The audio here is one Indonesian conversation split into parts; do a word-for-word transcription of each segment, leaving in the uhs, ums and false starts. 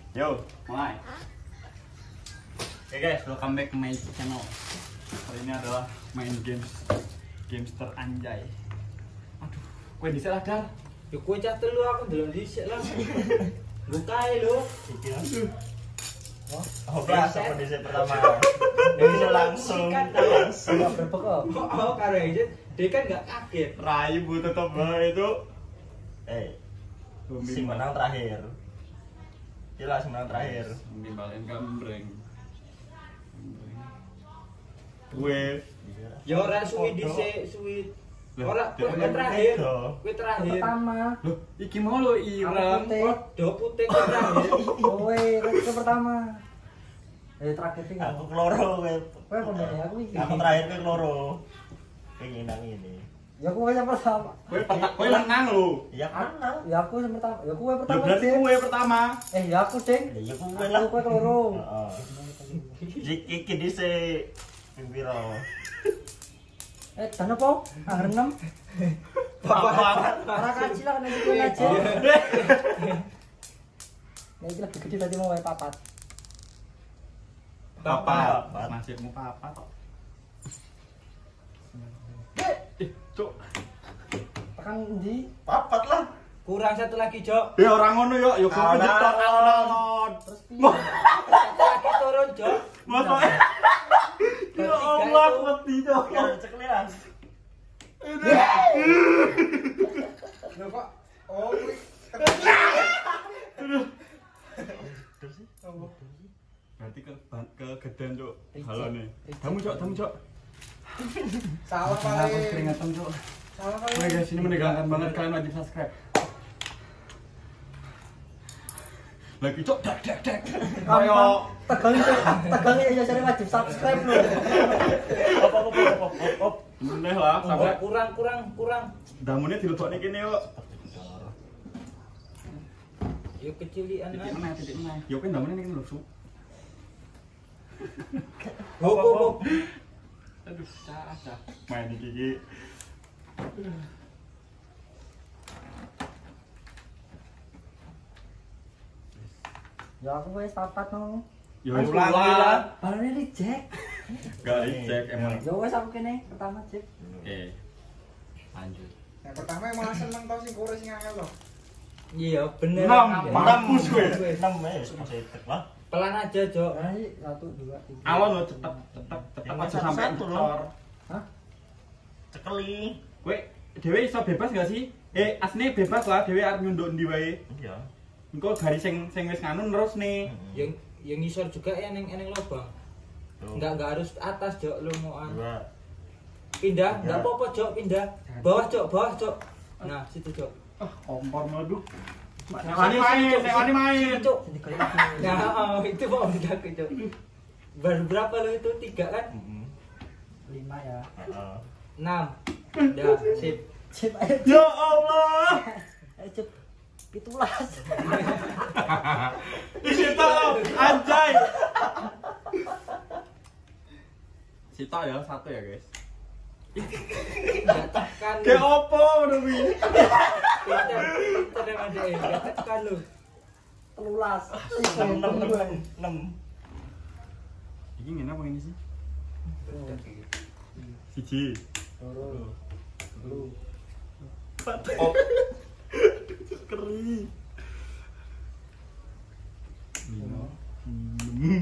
Yo, mulai. Oke okay guys, welcome back to my channel. Kali ini adalah main games, games teranjay. Aduh, kue dhisik lah Dar. Yo kowe cah telu aku ndelok dhisik lah. Bukae lho. Iki langsung. Oh, oh kelas apa dhisik pertama. Ini langsung langsung Berapa kok? Oh, karo aja. Dia kan enggak kaget. Rayu bu tetap bae itu. Eh, si menang terakhir. Gila, si menang terakhir. Nimbalin gambreng. Kue. Ya ora suwi dhisik, suwi. Ora, kowe terakhir. Kowe terakhir. Pertama. Loh, iki mau lo ireng. Podo putih kowe terakhir. Kowe kowe pertama. Eh terakhir iki. Aku keloro kowe. Kowe pemene aku iki. Aku terakhir kowe keloro. Pengen nang ini. Ya kowe yang pertama. Kue pertama, kue menang lo. Ya menang. Ya aku yang pertama. Ya kowe Ya pertama. berarti Ding. kue pertama. Eh ya aku ding. Ya kowe lah. Kowe keloro. Heeh. Iki dhisik. Ping piro? Eh jan apa? Angger enam. Bapak. Ora kaji lah nek kowe aja. Nek iki lebih gede tadi mau wae papat. Papat. Nasibmu papat kok. Eh, cuk. Tekan endi? Papat lah. Kurang satu lagi, Jok. Ya orang ngono yo, yo kudu Alon. nyetor alon-alon. Terus piye? Satu lagi turun, Jok. Masa ya Allah, aku mati cok. Ya cekli lah. Lho kok oh kuwi Berarti ke ke gedean cok. Halo nih. Kamu cok, kamu cok. salah Aku paling. keringetan cuk. Salah paling. Oke guys, ini menegangkan banget, kalian wajib subscribe. Lagi cok, dek dek dek. Ayo. Tegang cuk. Tegang ya cari wajib subscribe lho. Op op op op op op. Meneh lah sampai Kurang kurang kurang. damune dilebokne kene yuk. Yo kecilian. Titik meneh, titik meneh. Yo kan damune kene lho, Su. Hop hop hop. Aduh, cah cah. Main iki iki. Ya aku wis papat no. Yo Ulang, ulang ulang. lah. Balone reject. Gak dicek emang. Ya wis aku kene pertama cek. Oke. Lanjut. Yang pertama emang seneng tau sing kore sing angel loh. Iya, bener. Enam, Apa? mampus gue. enam ya masih tek lah. Pelan aja, Jok. Karena sih satu dua tiga. Alon lo cepet cepet cepet Yang aja sampai satu-satu lo. ngecor. Hah? Cekeli. Kowe dhewe iso bebas gak sih? Eh, asline bebas lah, dhewe arep nyunduk ndi wae. Iya. Engko garis sing sing wis nganu terus nih. Yang yang ngisor juga ya neng neng lubang. Enggak enggak harus atas, Jok, lu mau an. Dua. Pindah, enggak apa-apa, Jok, pindah. Bawah, Jok, bawah, Jok. Nah, situ, Jok. Ah, kompor meledup. Nek wani main, nek wani main. Cok. Jadi kayak gini. Nah, oh, itu mau tidak Cok. Baru berapa lo itu? Tiga kan? Heeh. Lima ya. Heeh. Enam. Udah, sip. Cep ayo. Ya Allah. Ayo cep. Pitulas. Sita anjay. Sita ya satu ya, guys. Enggak tekan. Kayak opo ngono kuwi. Pinter, pinter emang dia. Enggak tekan lu. Telulas. enam enam enam enam. Iki ngene apa ini sih? Siji. Loro. Telu. Oh. Keri. Lima. Hmm.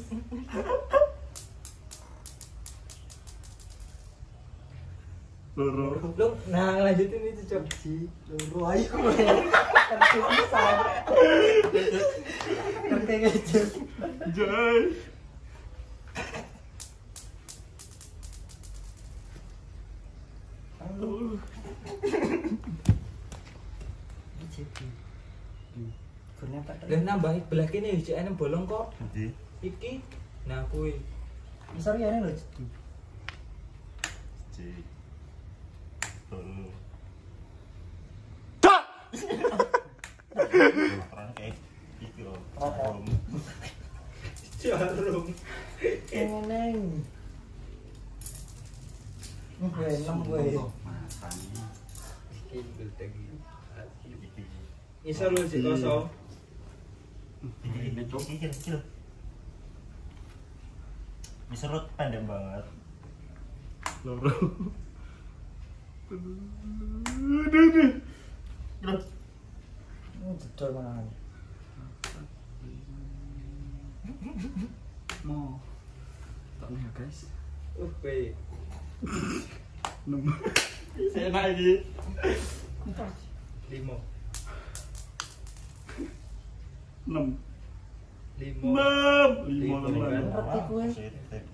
Loro. Lu nah lanjutin itu, Cok. Siji. Loro ayo kowe. Kan bisa. Kan kayak gitu. Jai. Halo. Cep. Kurang tak Lah nambah belah kene jek enem bolong kok. Nanti. Iki. Nah, kuwi. Besar ya lho. Cek. Tuh. Tak. Peran kayak iki loh. Oh. Jarum. Neng. Gue enam gue. Matane. Iso lu sik kosong. Ini cuk. Kikil, kikil. Diserut pendek banget. Loro. Aduh, aduh. Terus Hmm, jedor mana? Mau. Tak nih ya guys. Uh, baik. enam. Saya naik lagi. Lima. enam. Lima. enam. lima Lima. enam. Ngerti gue. positif.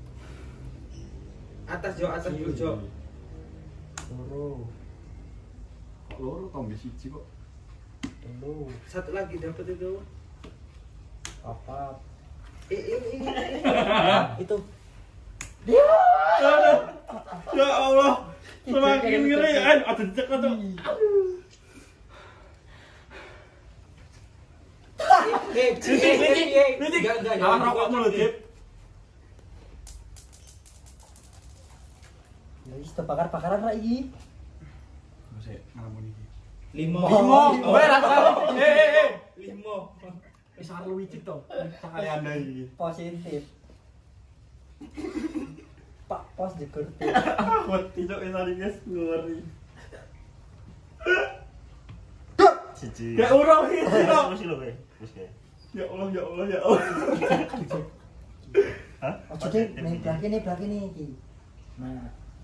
Atas Jo, atas dulu Jo. Loro. Kok loro tambah siji kok. Telu. Satu lagi dapat itu. Papat. Eh, eh, eh, eh. Itu. Ya Allah. Semakin ngeri. Eh, ada cek atau? Eh, eh, eh, eh. Enggak, enggak, Alah jangan. rokokmu lho, Dip. Ya wis bakar-bakaran ra iki. Saya ngalamun iki. Lima. Lima. Weh, rasa. Eh, eh, eh. Lima. Wis arep wicik to. Sakale Anda iki. Positif. Pak pos jegur. Wedi cok wis ari guys, ngeri. Siji. Gak urung iki to. Terus lho kowe. Wis kae. Ya Allah, ya Allah, ya Allah. Hah? Ojo deh, nih belakang nih belakang nih iki. Nah,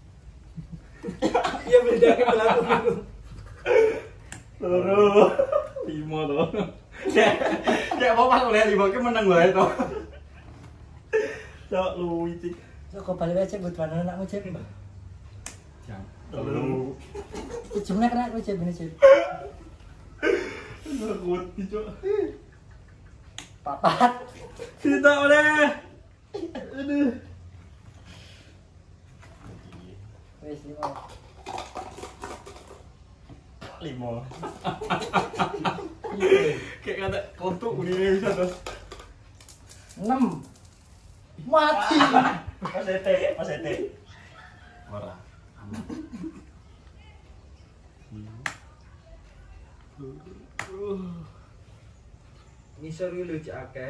Iya beda ke belakang. Loro. Lima to. Kayak mau pas oleh lima ki menang wae to. Cok lu wicik. so kok balik aja buat mana anakmu cep. Jam. Telu. Ujungnya kena aku cep ini cep. Wedi cok. Papat. Tidak oleh. Aduh. Wes lima. Lima. Kayak kata kontuk ini bisa terus. Enam. Mati. Mas Ete, Mas Ete. Ora. Aman. Ngisor iki lho cek akeh.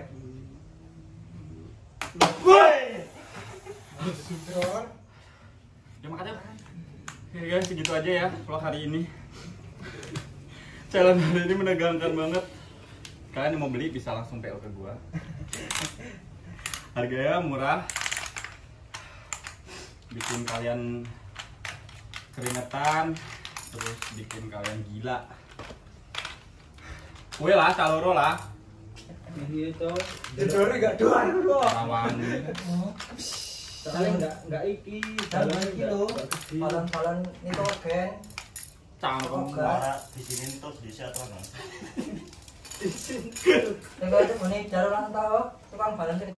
Woi. Jedor. Ya makanya. Oke guys, segitu aja ya vlog hari ini. Challenge hari ini menegangkan banget. Kalian yang mau beli bisa langsung P O ke gua. Harganya murah. Bikin kalian keringetan, terus bikin kalian gila. Kue lah, caloro lah. Iya to. Jedor enggak doan kok. Lawan. Soalnya enggak enggak iki. Dalam iki lho. Balon-balon nitrogen. Cangkem. Ora di sini terus di situ kan. Tengok itu ini jalur orang tahu tukang balon